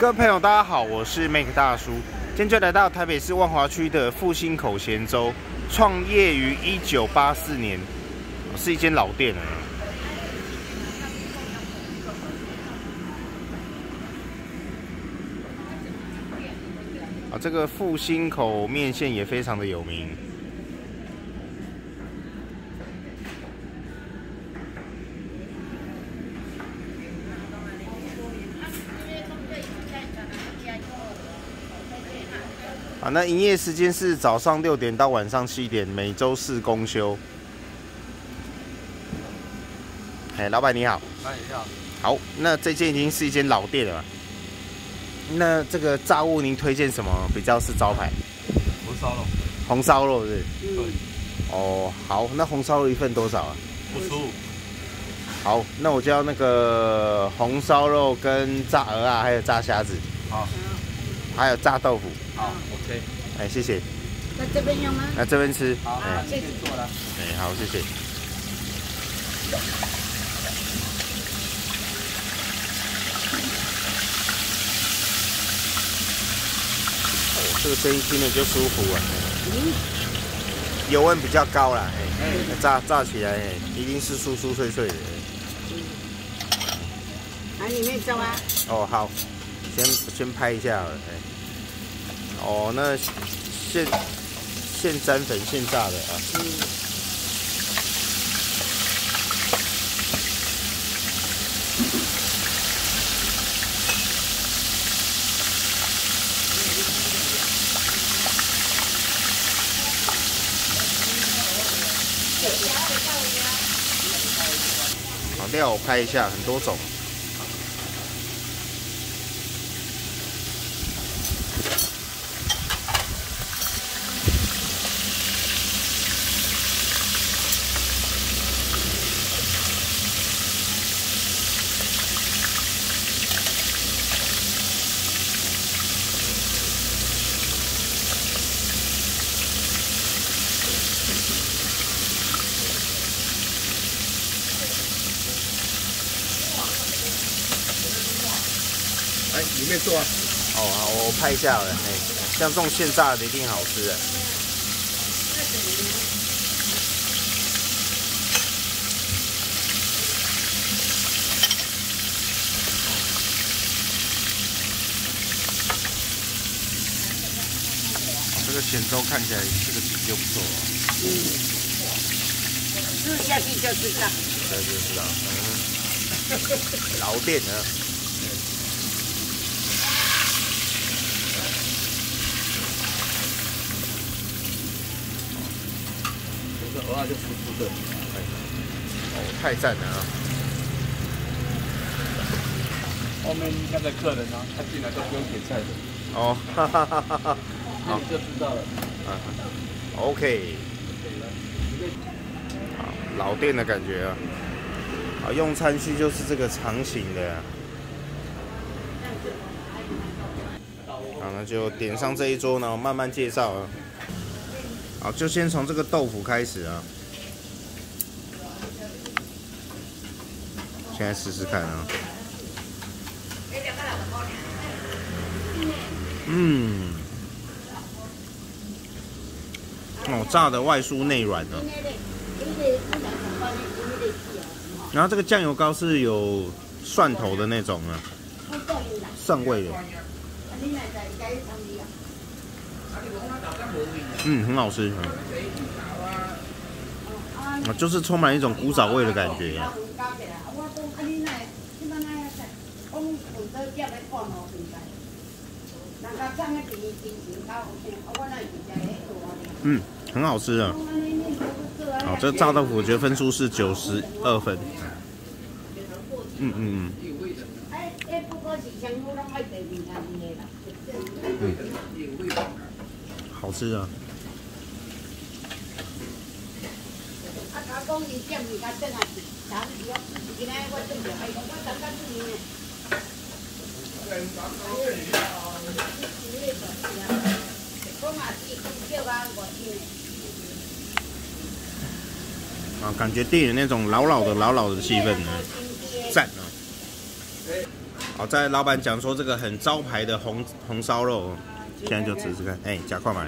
各位朋友，大家好，我是 Make 大叔，今天就来到台北市万华区的复兴口咸粥，创业于1984年，是一间老店了。这个复兴口面线也非常的有名。那营业时间是早上6点到晚上7点，每周4公休。老板你好。 你好。 好，那这间已经是一间老店了嘛？那这个炸物您推荐什么比较是招牌？ 红烧肉。 红烧肉是？ 对。 哦，好，那红烧肉一份多少啊 ？55。 好，那我就要那个红烧肉跟炸鹅啊，还有炸虾子。 好。 还有炸豆腐。 好 ，OK。 谢谢。 那这边用吗？ 那这边吃。 好，这边做了。 好，谢谢。这个声音听着就舒服啊。油温比较高啦，炸起来一定是酥酥脆脆的。 往里面走啊。 哦，好，先拍一下好了。哦，那现沾粉现炸的啊。好，料我拍一下，很多种。 里面做啊。 哦，好，我拍一下好了。像这种现炸的一定好吃的。这个咸粥看起来这个底就不错哦。 吃下去就知道。 对，就知道。老店呢。 鹅啊就酥酥的， 太赞了啊！ 后面那个客人呢，他进来都不用点菜的。 哦，哈哈哈哈哈！ 好，就知道了。 OK。好，老店的感觉啊。好，用餐区就是这个长形的。好，那就点上这一桌呢，慢慢介绍啊。好，就先从这个豆腐开始啊。现在试试看啊。炸的外酥内软的。然后这个酱油膏是有蒜头的那种啊，蒜味的。很好吃。就是充满一种古早味的感觉。很好吃啊。好，这炸豆腐我觉得分数是92分。好吃啊。感觉店里那种老老的气氛呢，赞啊！ 好，在老板讲说这个很招牌的红烧肉，现在就试试看。哎，加快买。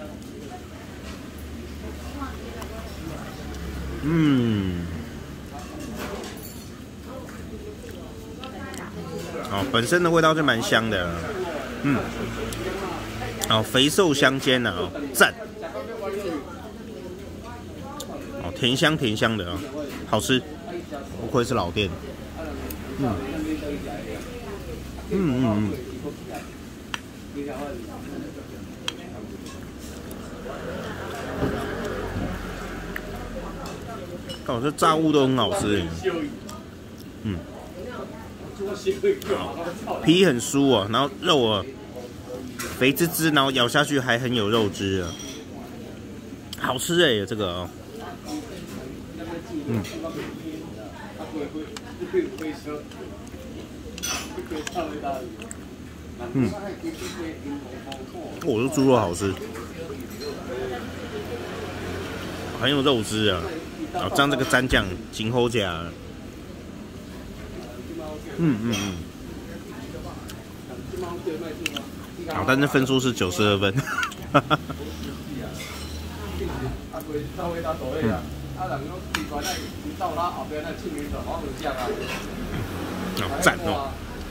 哦，本身的味道就蛮香的。哦，肥瘦相间的哦，赞。哦，甜香甜香的哦，好吃，不愧是老店。哦，这炸物都很好吃。皮很酥哦，然后肉哦肥滋滋，然后咬下去还很有肉汁啊，好吃哎，这个哦。我这猪肉好吃，很有肉汁啊。然后蘸这个蘸酱，真好吃。好，但是分数是92分。好赞哦！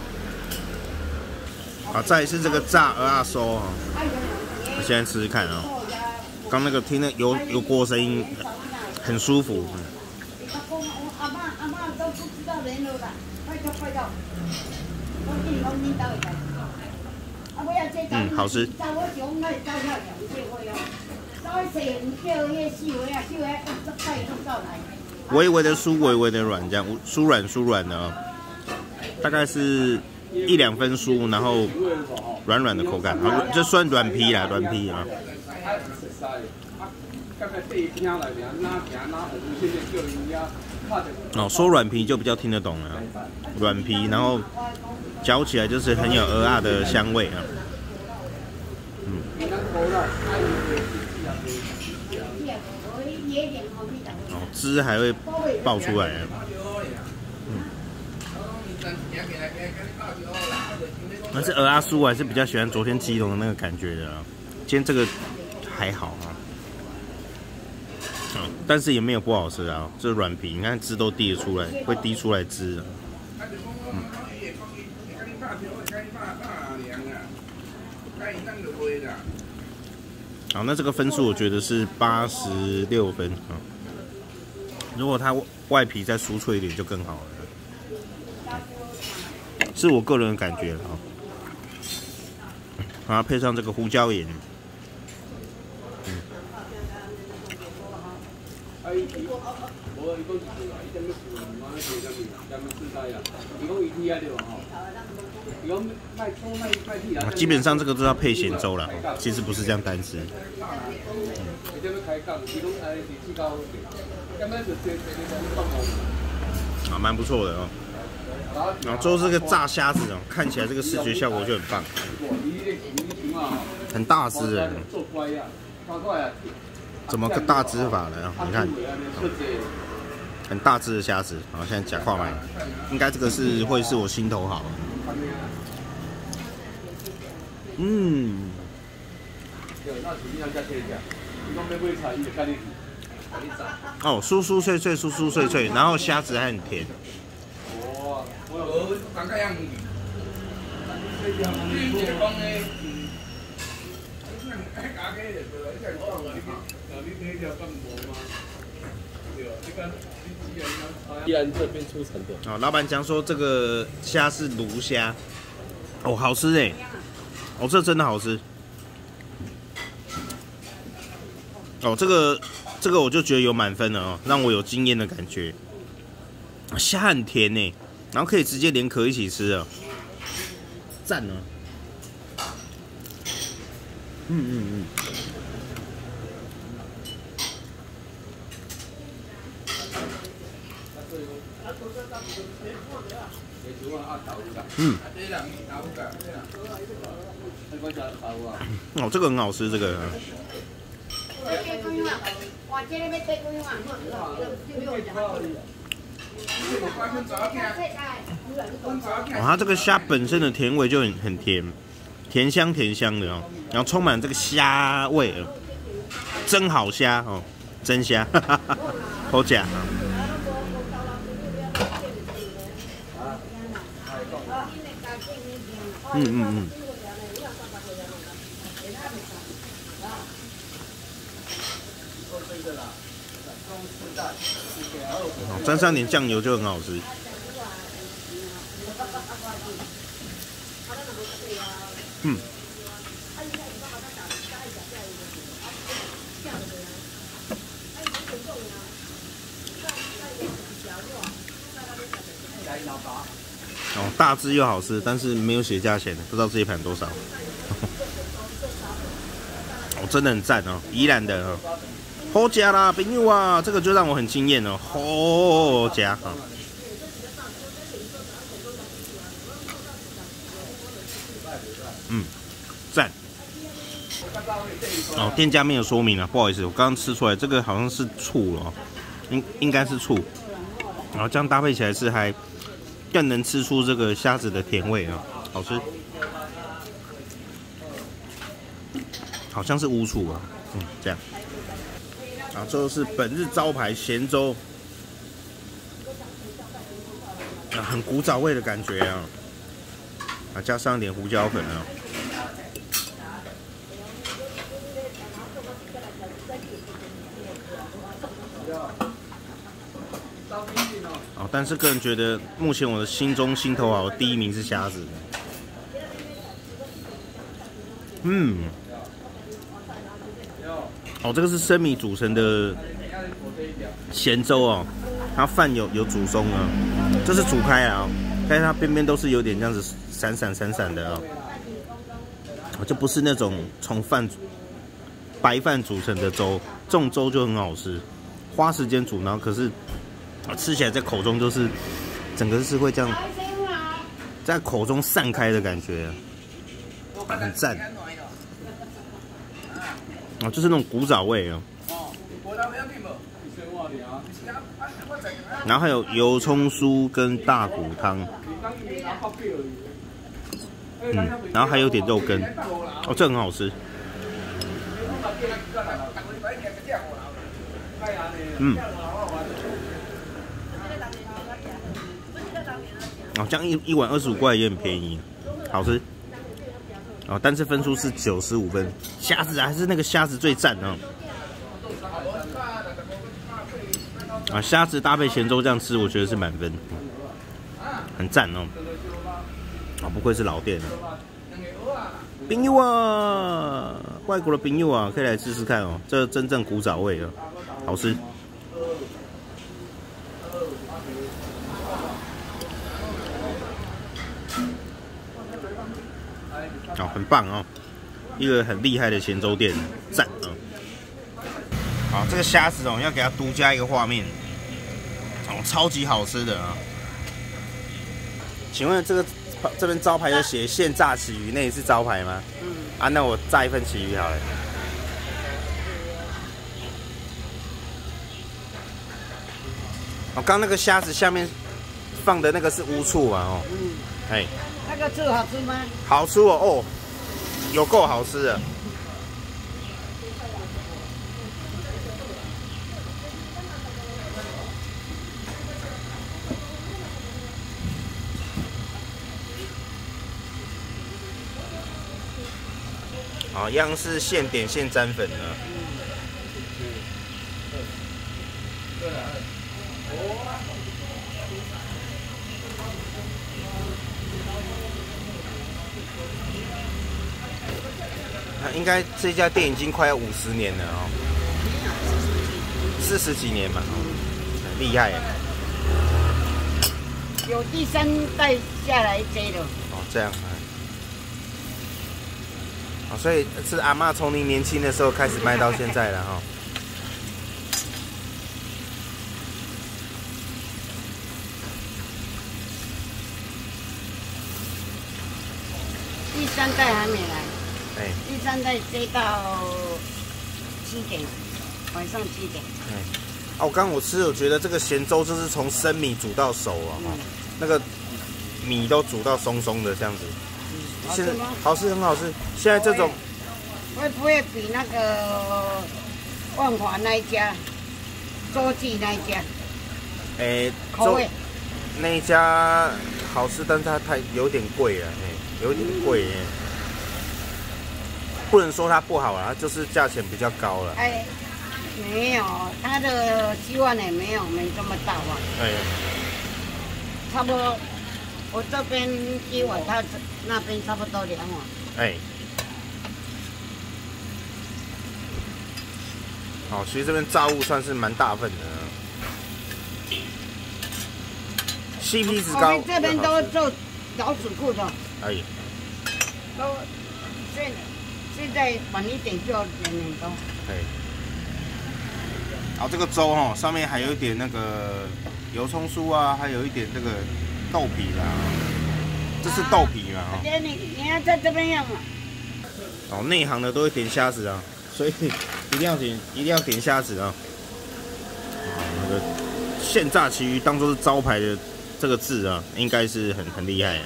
好，再来是这个炸鹅啊酥哦，我现在吃吃看啊。刚那个听那油锅声音很舒服。好吃。微微的酥，微微的软，这样酥软的啊，大概是1-2分酥，然后软软的口感，这算软皮啦，软皮啊。哦，说软皮就比较听得懂了，软皮，然后嚼起来就是很有鹅啊的香味啊。哦，汁还会爆出来。但是鹅啊酥我还是比较喜欢昨天基隆的那个感觉的啊，今天这个还好啊。但是也没有不好吃啊，这软皮，你看汁都滴得出来，会滴出来汁啊。好，那这个分数我觉得是86分啊。如果它外皮再酥脆一点就更好了，是我个人的感觉啊。然后配上这个胡椒盐。基本上这个都要配咸粥了，其实不是这样单吃。啊，蛮不错的哦。然后最后这个炸虾子哦，看起来这个视觉效果就很棒，很大只的。怎么个大只法呢？你看，很大只的虾子。然后现在假跨买，应该这个会是我心头好。哦，酥酥脆脆，酥酥脆脆，然后虾子还很甜。 宜兰这边出产的。 哦，老板讲说这个虾是鲈虾，哦，好吃哎，哦，这真的好吃。哦，这个我就觉得有满分了哦，让我有惊艳的感觉。虾很甜呢，然后可以直接连壳一起吃哦，赞哦。哦，这个很好吃，这个。 哦，它这个虾本身的甜味就很甜，甜香的哦，然后充满这个虾味，真好虾哦，真虾，好假。沾上点酱油就很好吃。哦，大只又好吃，但是没有写价钱，不知道这一盘多少。哦，真的很赞哦，宜兰的哦，好吃啦，朋友啊，这个就让我很惊艳哦，好吃啊！赞。哦，店家没有说明啊，不好意思，我刚刚吃出来，这个好像是醋了哦，应该是醋，然后这样搭配起来是还更能吃出这个虾子的甜味啊，好吃。好像是乌醋啊，这样。啊，最后是本日招牌咸粥，啊，很古早味的感觉啊，啊，加上一点胡椒粉啊。哦，但是个人觉得，目前我的心头好第一名是虾子。哦，这个是生米煮成的咸粥哦，它饭有煮松啊，这是煮开啊，但是它边边都是有点这样子闪闪的啊，就不是那种从白饭煮成的粥，这种粥就很好吃，花时间煮，然后可是吃起来在口中就是整个是会这样在口中散开的感觉，很赞。哦，就是那种古早味哦。然后还有油葱酥跟大骨汤，然后还有点肉羹，哦，这很好吃。哦，这样一碗25块也很便宜，好吃。哦，但是分数是95分，虾子还是那个虾子最赞啊！啊，虾子搭配咸粥这样吃，我觉得是满分，很赞哦！啊，不愧是老店啊！朋友啊，外国的朋友啊，可以来试试看哦，这真正古早味啊，好吃。哦，很棒哦，一个很厉害的咸粥店，赞啊！好，这个虾子哦，要给它独家一个画面，哦，超级好吃的啊！请问这边招牌就写现炸旗鱼，那也是招牌吗？啊，那我炸一份旗鱼好了。哦，刚那个虾子下面放的那个是乌醋嘛？哦，哎。 那个醋好吃吗？ 好吃哦，哦，有够好吃的。好，一样是现点现沾粉的。应该这家店已经快要50年了哦，40几年嘛，很厉害耶。 有第3代下来接的。 哦，这样啊。哦，所以是阿嬷从您年轻的时候开始卖到现在了哈。 第3代还没来。 哎， 第3代接到7点，晚上7点。 哦，刚我吃，我觉得这个咸粥就是从生米煮到熟啊，那个米都煮到松松的这样子。现在好吃，很好吃。现在这种会不会比那个万华那一家、周记那一家？口味那一家好吃，但是它有点贵了，有点贵。不能说它不好啊，就是价钱比较高了。 没有，它的鸡碗也没这么大碗。差不多，我这边1碗，它那边差不多2碗。 好，其实这边炸物算是蛮大份的，CP 值高。 我们这边都做老鼠裤的。都现在晚一点就2年多。 好，这个粥哈，上面还有一点那个油葱酥啊，还有一点这个豆皮啦，这是豆皮嘛？ 姐，你要在这边用吗？ 哦，内行的都会点虾子啊，所以一定要点虾子啊。那个现炸旗鱼当做是招牌的这个字啊，应该是很厉害。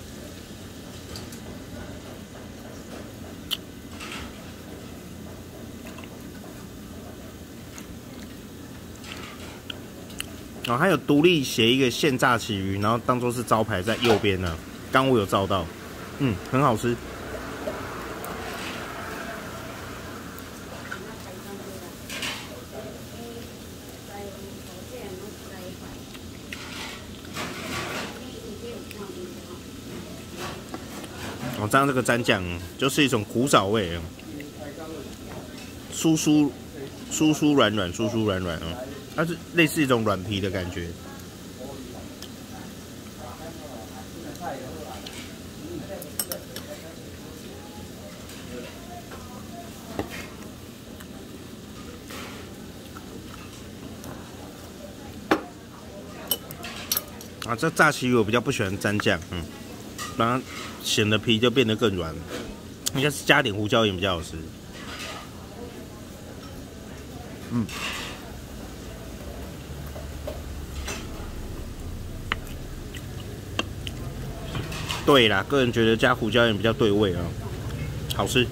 然后还有独立写一个现炸旗鱼，然后当做是招牌在右边呢。刚我有照到，很好吃。哦，这样这个蘸酱就是一种古早味，酥酥软软啊。它是类似一种软皮的感觉。啊，这炸旗鱼我比较不喜欢沾酱，不然显得皮就变得更软。应该是加点胡椒盐比较好吃。对啦，个人觉得加胡椒盐比较对味啊，好吃。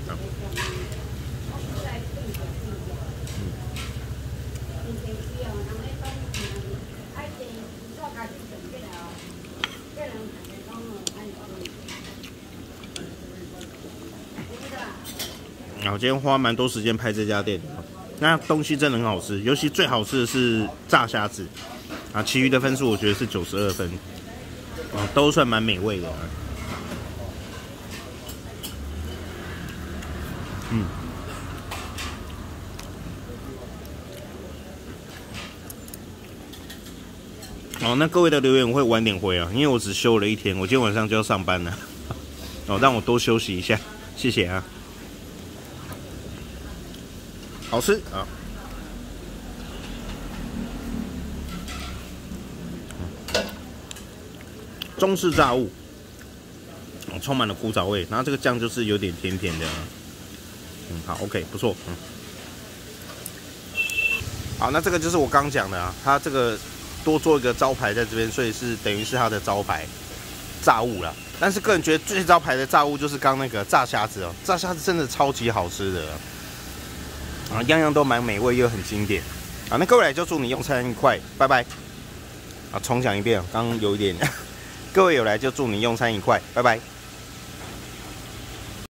我今天花蛮多时间拍这家店的，那东西真的很好吃，尤其最好吃的是炸虾子啊，其余的分数我觉得是92分，都算蛮美味的。那各位的留言我会晚点回啊，因为我只休了1天，我今天晚上就要上班了。让我多休息一下，谢谢啊。好吃啊！中式炸物，充满了古早味，然后这个酱就是有点甜甜的。好 ，OK， 不错。好，那这个就是我刚讲的啊，它这个多做一个招牌在这边，所以是等于是它的招牌炸物啦。但是个人觉得最招牌的炸物就是刚那个炸虾子哦，炸虾子真的超级好吃的。样样都蛮美味又很经典。那各位来就祝你用餐愉快，拜拜。重讲一遍，刚刚有一点，各位有来就祝你用餐愉快，拜拜。